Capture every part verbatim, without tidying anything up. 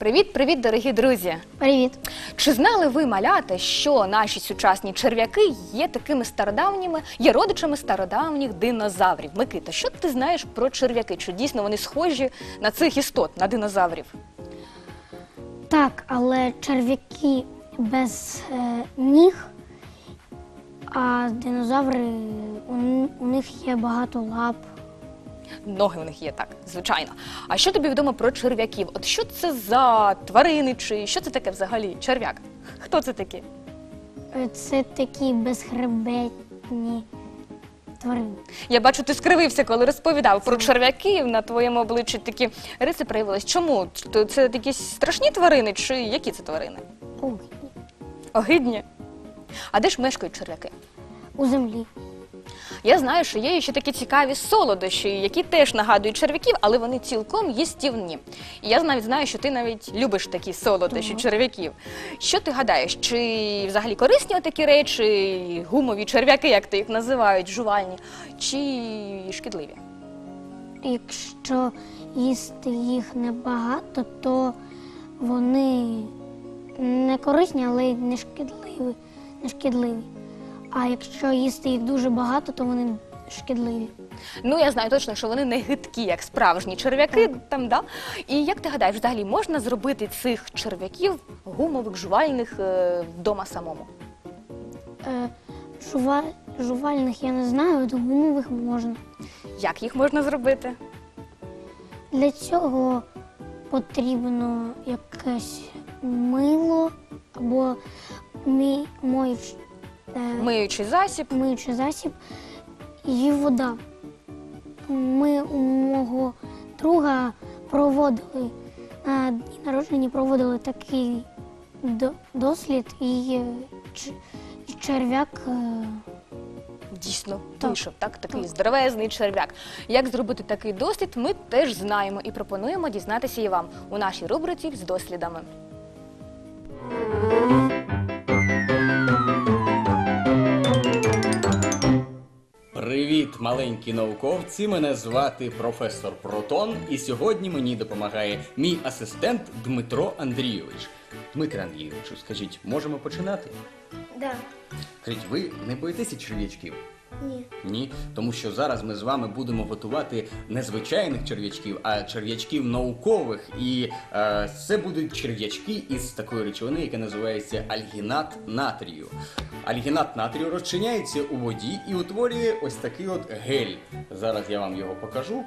Привіт-привіт, дорогі друзі! Привіт! Чи знали ви, малята, що наші сучасні черв'яки є такими стародавніми, є родичами стародавніх динозаврів? Микита, що ти знаєш про черв'яки? Чи дійсно вони схожі на цих істот, на динозаврів? Так, але черв'яки без е, ніг, а динозаври, у, у них є багато лап. Ноги у них є, так, звичайно. А що тобі відомо про черв'яків? От що це за тварини, чи що це таке взагалі черв'як? Хто це такі? Е, Це такі безхребетні тварини. Я бачу, ти скривився, коли розповідав про черв'яків, на твоєму обличчі такі риси проявились. Чому? Це якісь страшні тварини, чи які це тварини? Огидні. Огидні? А де ж мешкають черв'яки? У землі. Я знаю, що є ще такі цікаві солодощі, які теж нагадують черв'яків, але вони цілком їстівні. І я навіть знаю, що ти навіть любиш такі солодощі Ага. черв'яків. Що ти гадаєш, чи взагалі корисні такі речі, гумові черв'яки, як ти їх називають, жувальні, чи шкідливі? Якщо їсти їх небагато, то вони не корисні, але й не шкідливі. Не шкідливі. А якщо їсти їх дуже багато, то вони шкідливі. Ну, я знаю точно, що вони не гидкі, як справжні черв'яки, там, да? І як ти гадаєш, взагалі можна зробити цих черв'яків гумових, жувальних е, вдома самому? Е, жува... Жувальних я не знаю, а до гумових можна. Як їх можна зробити? Для цього потрібно якесь мило або мій, мой, е, Миючий засіб. миючий засіб і вода. Ми у мого друга проводили, на дні народження проводили такий до- дослід, і, е, ч- і черв'як е, Дійсно, Так. вийшов, так? Такий Так. здоровезний черв'як. Як зробити такий дослід, ми теж знаємо і пропонуємо дізнатися і вам у нашій рубриці з дослідами. Привіт, маленькі науковці! Мене звати професор Протон, і сьогодні мені допомагає мій асистент Дмитро Андрійович. Дмитро Андрійовичу, скажіть, можемо починати? Да. Скажіть, ви не боїтеся черв'ячків? Ні. Ні, тому що зараз ми з вами будемо готувати не звичайних черв'ячків, а черв'ячків наукових. І е, це будуть черв'ячки із такої речовини, яка називається альгінат натрію. Альгінат натрію розчиняється у воді і утворює ось такий от гель. Зараз я вам його покажу.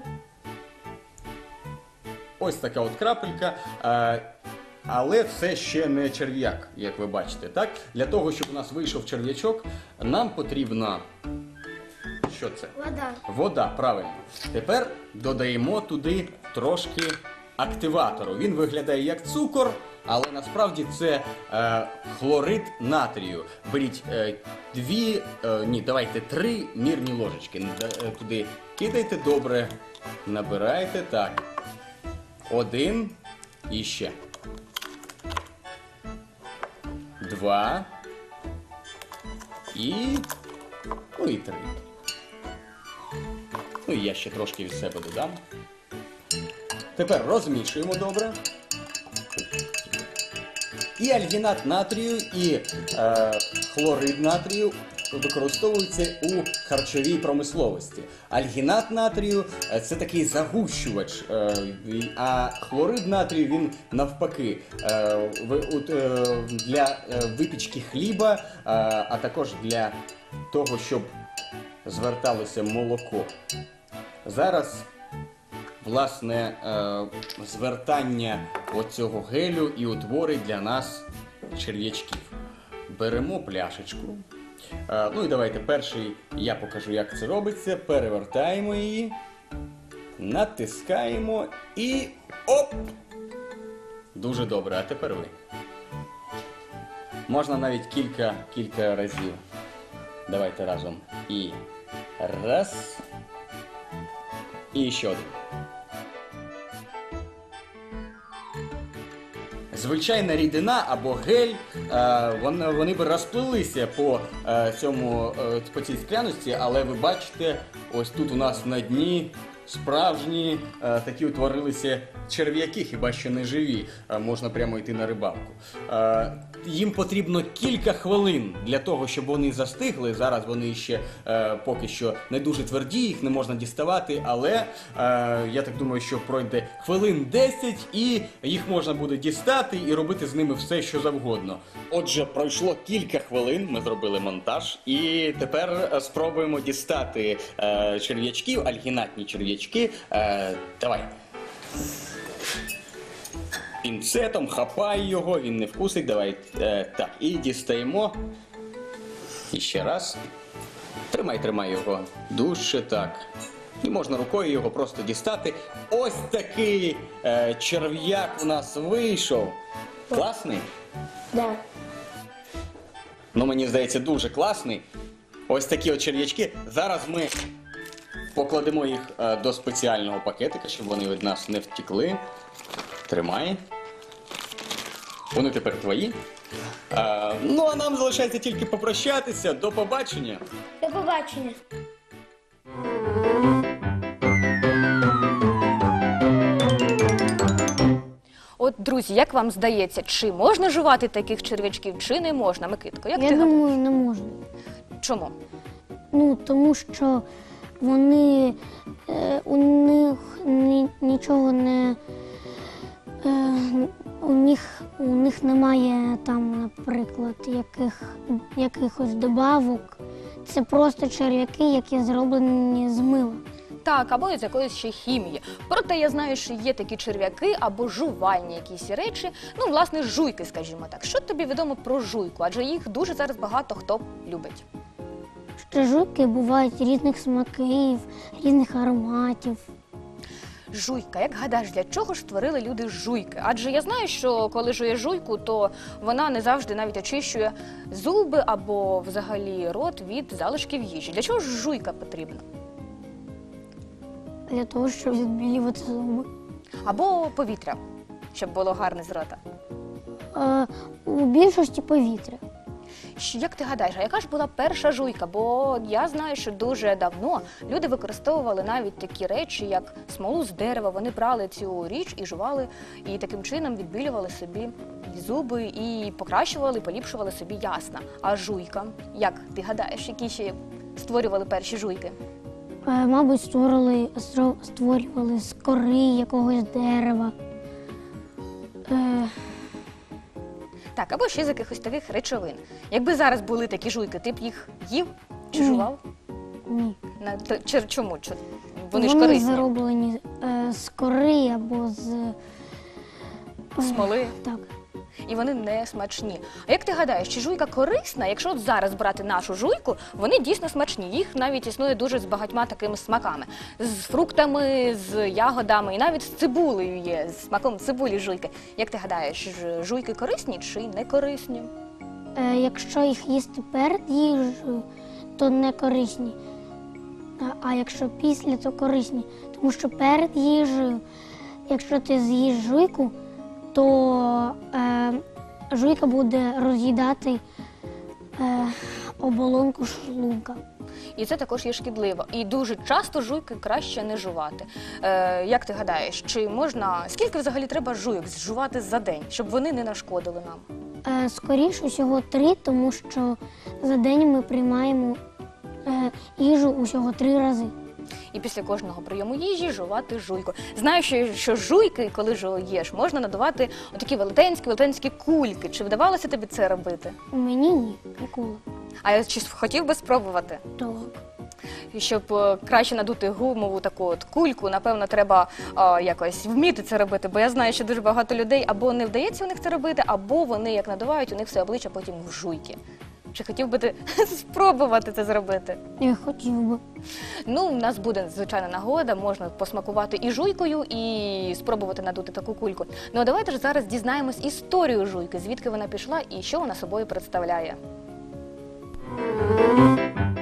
Ось така от крапелька. Е, Але це ще не черв'як, як ви бачите, так? Для того, щоб у нас вийшов черв'ячок, нам потрібно... Що це? Вода. Вода, правильно. Тепер додаємо туди трошки активатору. Він виглядає як цукор, але насправді це е, хлорид натрію. Беріть е, дві, е, ні, давайте три мірні ложечки. Д- е, Туди кидайте добре, набирайте, так. Один і ще. Два. І... Ну і три. Ну і я ще трошки від себе додам. Тепер розмішуємо добре. І альгінат натрію, і е, хлорид натрію використовуються у харчовій промисловості. Альгінат натрію – це такий загущувач, е, а хлорид натрію він навпаки е, ви- от, е, для е, випічки хліба, е, а також для того, щоб зверталося молоко. Зараз, власне, е, звертання оцього гелю і утворить для нас черв'ячків. Беремо пляшечку. Е, ну і давайте перший я покажу, як це робиться. Перевертаємо її, натискаємо і оп! Дуже добре, а тепер ви. Можна навіть кілька, кілька разів. Давайте разом. І раз. І ще один. Звичайна рідина або гель, е, вони, вони б розплилися по, е, цьому, е, по цій скляності, але ви бачите, ось тут у нас на дні справжні е, такі утворилися черв'яки, хіба що не живі. Е, можна прямо йти на рибалку. Е, їм потрібно кілька хвилин для того, щоб вони застигли. Зараз вони ще е, поки що не дуже тверді, їх не можна діставати, але е, я так думаю, що пройде хвилин десять і їх можна буде дістати і робити з ними все, що завгодно. Отже, пройшло кілька хвилин, ми зробили монтаж, і тепер е, спробуємо дістати е, черв'ячків, альгінатні черв'ячки. Е, давай. Пінцетом хапай його, він не вкусить. Давай. Е, так, і дістаємо. І ще раз. Тримай, тримай його. Дужче так. І можна рукою його просто дістати. Ось такий е, черв'як у нас вийшов. Класний? Да. Ну, мені здається, дуже класний. Ось такі от черв'ячки. Зараз ми покладемо їх е, до спеціального пакетика, щоб вони від нас не втекли. Тримай. Вони тепер твої. Е, ну, а нам залишається тільки попрощатися. До побачення. До побачення. От, друзі, як вам здається, чи можна жувати таких черв'ячків, чи не можна? Микитко, як Я ти гадаєш? думаю, не можна. Чому? Ну, тому що вони, е, у них ні, нічого не, е, у них, у них немає там, наприклад, яких, якихось добавок. Це просто черв'яки, які зроблені з мила. Так, або з якоїсь ще хімії. Проте я знаю, що є такі черв'яки або жувальні якісь речі, ну, власне, жуйки, скажімо так. Що тобі відомо про жуйку? Адже їх дуже зараз багато хто любить. Ще жуйки бувають різних смаків, різних ароматів. Жуйка, як гадаєш, для чого ж створили люди жуйки? Адже я знаю, що коли жує жуйку, то вона не завжди навіть очищує зуби або взагалі рот від залишків їжі. Для чого ж жуйка потрібна? Для того, щоб відбілювати зуби. Або повітря, щоб було гарне з рота. Е, у більшості повітря. Що- Як ти гадаєш, а яка ж була перша жуйка? Бо я знаю, що дуже давно люди використовували навіть такі речі, як смолу з дерева. Вони брали цю річ і жували, і таким чином відбілювали собі зуби і покращували, поліпшували собі ясна. А жуйка, як ти гадаєш, які ще створювали перші жуйки? Е, Мабуть, створили, стро- створювали з кори якогось дерева. Е, Так, або ще з якихось таких речовин. Якби зараз були такі жуйки, ти б їх їв чи Ні. жував? ні. На- то- чи- Чому? Чи- Вони, ж корисні. зроблені е, з кори або з Смоли. Так. І вони не смачні. А як ти гадаєш, чи жуйка корисна? Якщо от зараз брати нашу жуйку, вони дійсно смачні. Їх навіть існує дуже з багатьма такими смаками. З фруктами, з ягодами і навіть з цибулею є, з смаком цибулі жуйки. Як ти гадаєш, ж- жуйки корисні чи не корисні? Е, якщо їх їсти перед їжею, то не корисні. А, а якщо після, то корисні. Тому що перед їжею, якщо ти з'їш жуйку, то е, жуйка буде роз'їдати е, оболонку шлунка. І це також є шкідливо. І дуже часто жуйки краще не жувати. Е, як ти гадаєш, чи можна, скільки взагалі треба жуйок зжувати за день, щоб вони не нашкодили нам? Е, скоріше всього три, тому що за день ми приймаємо е, їжу усього три рази. І після кожного прийому їжі жувати жуйку. Знаю, що, що жуйки, коли жуєш, можна надавати отакі велетенські, велетенські кульки. Чи вдавалося тобі це робити? У мені ні, ніколи. А я чи хотів би спробувати? Так. І щоб е, краще надути гумову таку от кульку, напевно, треба е, якось вміти це робити, бо я знаю, що дуже багато людей або не вдається у них це робити, або вони, як надувають, у них все обличчя потім в жуйки. Чи хотів би ти спробувати це зробити? Я хотів би. Ну, у нас буде, звичайно, нагода, можна посмакувати і жуйкою, і спробувати надути таку кульку. Ну, а давайте ж зараз дізнаємось історію жуйки, звідки вона пішла і що вона собою представляє.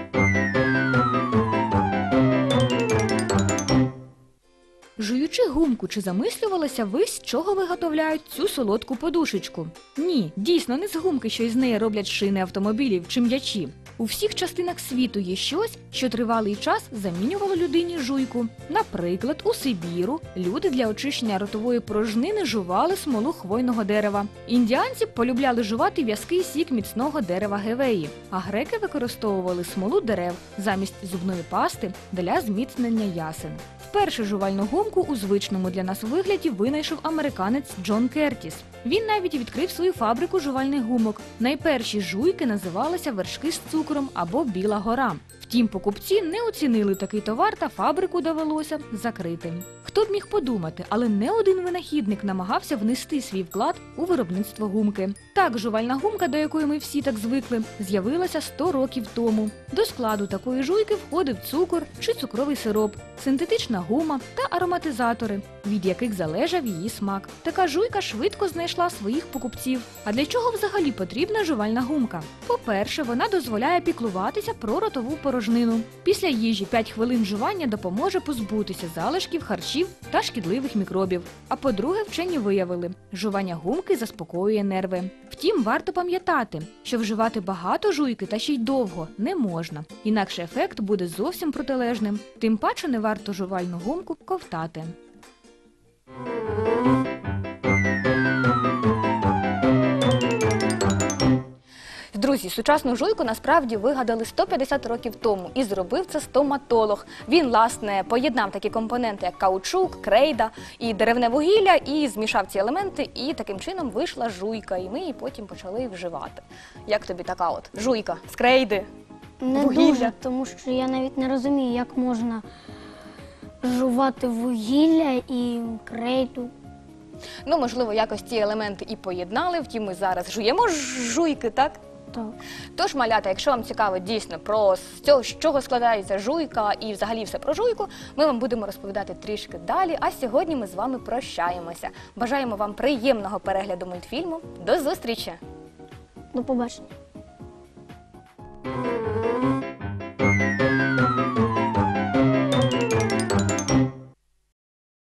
Жуючи гумку думку, чи замислювалися ви, з чого виготовляють цю солодку подушечку? Ні, дійсно, не з гумки, що із неї роблять шини автомобілів чи м'ячі. У всіх частинах світу є щось, що тривалий час замінювало людині жуйку. Наприклад, у Сибіру люди для очищення ротової порожнини жували смолу хвойного дерева. Індіанці полюбляли жувати в'язкий сік міцного дерева гевеї, а греки використовували смолу дерев замість зубної пасти для зміцнення ясен. Вперше жувальну гумку у звичному для нас вигляді винайшов американець Джон Кертіс. Він навіть відкрив свою фабрику жувальних гумок. Найперші жуйки називалися вершки з цукром або біла гора. Втім, покупці не оцінили такий товар та фабрику довелося закрити. Хто б міг подумати, але не один винахідник намагався внести свій вклад у виробництво гумки. Так, жувальна гумка, до якої ми всі так звикли, з'явилася сто років тому. До складу такої жуйки входив цукор чи цукровий сироп, синтетична гума та ароматизатори, від яких залежав її смак. Така жуйка швидко знайшла своїх покупців. А для чого взагалі потрібна жувальна гумка? По-перше, вона дозволяє піклуватися про ротову порожнину. Після їжі п'ять хвилин жування допоможе позбутися залишків харчів та шкідливих мікробів. А по-друге, вчені виявили, жування гумки заспокоює нерви. Втім, варто пам'ятати, що вживати багато жуйки та ще й довго не можна, інакше ефект буде зовсім протилежним. Тим паче не варто жувальну гумку ковтати. Друзі, сучасну жуйку насправді вигадали сто п'ятдесят років тому і зробив це стоматолог. Він, власне, поєднав такі компоненти, як каучук, крейда і деревне вугілля, і змішав ці елементи, і таким чином вийшла жуйка, і ми її потім почали вживати. Як тобі така от жуйка з крейди? Не Вугілля. дуже, тому що я навіть не розумію, як можна жувати вугілля і крейду. Ну, можливо, якось ці елементи і поєднали, втім ми зараз жуємо жуйки, так? Так. Тож, малята, якщо вам цікаво дійсно про з цього, з чого складається жуйка і взагалі все про жуйку, ми вам будемо розповідати трішки далі, а сьогодні ми з вами прощаємося. Бажаємо вам приємного перегляду мультфільму. До зустрічі! До побачення.